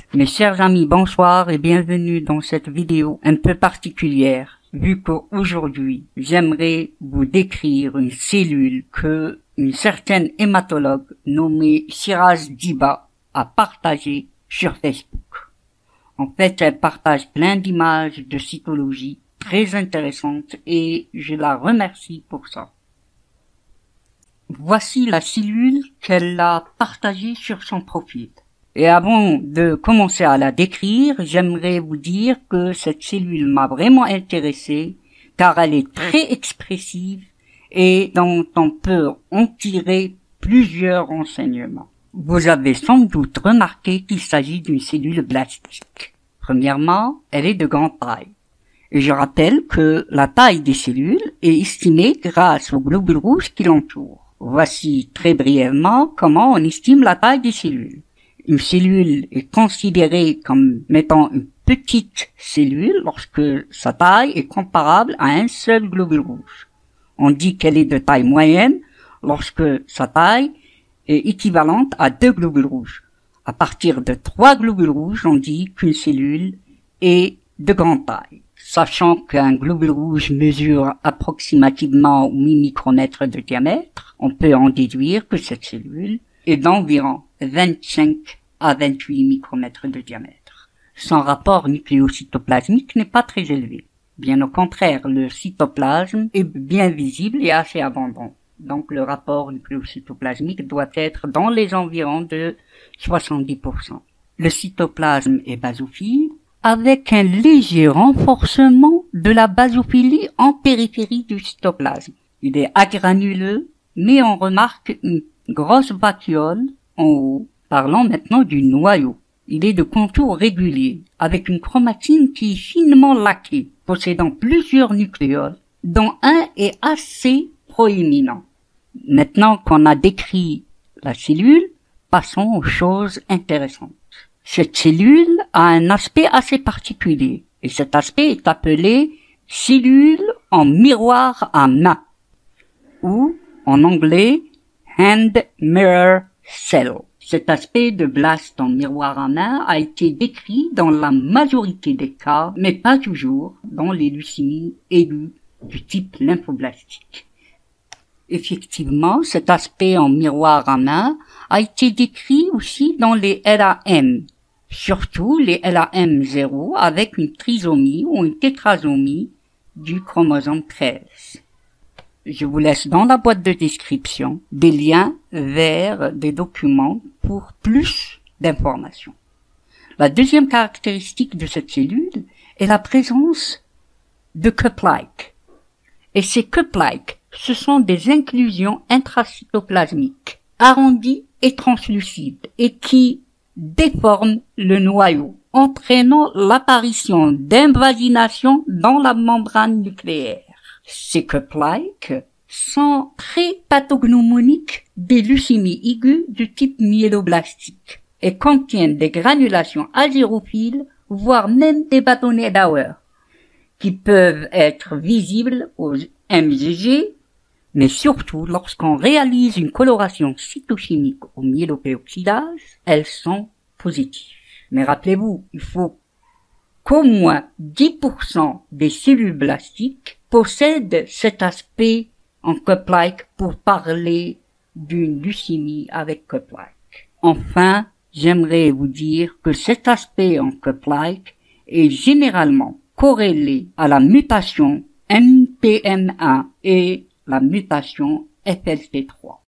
Mes chers amis, bonsoir et bienvenue dans cette vidéo un peu particulière, vu qu'aujourd'hui, j'aimerais vous décrire une cellule que une certaine hématologue nommée Shiraz Diba a partagée sur Facebook. En fait, elle partage plein d'images de cytologie très intéressantes et je la remercie pour ça. Voici la cellule qu'elle a partagée sur son profil. Et avant de commencer à la décrire, j'aimerais vous dire que cette cellule m'a vraiment intéressé car elle est très expressive et dont on peut en tirer plusieurs renseignements. Vous avez sans doute remarqué qu'il s'agit d'une cellule blastique. Premièrement, elle est de grande taille. Et je rappelle que la taille des cellules est estimée grâce aux globules rouges qui l'entourent. Voici très brièvement comment on estime la taille des cellules. Une cellule est considérée comme étant une petite cellule lorsque sa taille est comparable à un seul globule rouge. On dit qu'elle est de taille moyenne lorsque sa taille est équivalente à 2 globules rouges. À partir de 3 globules rouges, on dit qu'une cellule est de grande taille. Sachant qu'un globule rouge mesure approximativement 8 micromètres de diamètre, on peut en déduire que cette cellule est d'environ 25 à 28 micromètres de diamètre. Son rapport nucléocytoplasmique n'est pas très élevé. Bien au contraire, le cytoplasme est bien visible et assez abondant. Donc le rapport nucléocytoplasmique doit être dans les environs de 70%. Le cytoplasme est basophile, avec un léger renforcement de la basophilie en périphérie du cytoplasme. Il est agranuleux, mais on remarque une grosse vacuole en haut. Parlons maintenant du noyau. Il est de contour régulier, avec une chromatine qui est finement laquée, possédant plusieurs nucléoles, dont un est assez proéminent. Maintenant qu'on a décrit la cellule, passons aux choses intéressantes. Cette cellule a un aspect assez particulier, et cet aspect est appelé cellule en miroir à main, ou en anglais hand mirror cell. Cet aspect de blast en miroir à main a été décrit dans la majorité des cas, mais pas toujours, dans les leucémies aiguës du type lymphoblastique. Effectivement, cet aspect en miroir à main a été décrit aussi dans les LAM, surtout les LAM0 avec une trisomie ou une tétrasomie du chromosome 13. Je vous laisse dans la boîte de description des liens vers des documents pour plus d'informations. La deuxième caractéristique de cette cellule est la présence de cup-like. Et ces cup-like, ce sont des inclusions intracytoplasmiques, arrondies et translucides, et qui déforment le noyau, entraînant l'apparition d'invagination dans la membrane nucléaire. Ces cup-like sont très pathognomoniques des leucémies aiguës du type myéloblastique et contiennent des granulations azérophiles, voire même des bâtonnets d'Auer, qui peuvent être visibles aux MGG, mais surtout lorsqu'on réalise une coloration cytochimique au myélopéroxydase, elles sont positives. Mais rappelez-vous, il faut qu'au moins 10% des cellules blastiques possèdent cet aspect en cup-like pour parler d'une leucémie avec cup-like. Enfin, j'aimerais vous dire que cet aspect en cup-like est généralement corrélé à la mutation NPM1 et la mutation FLT3.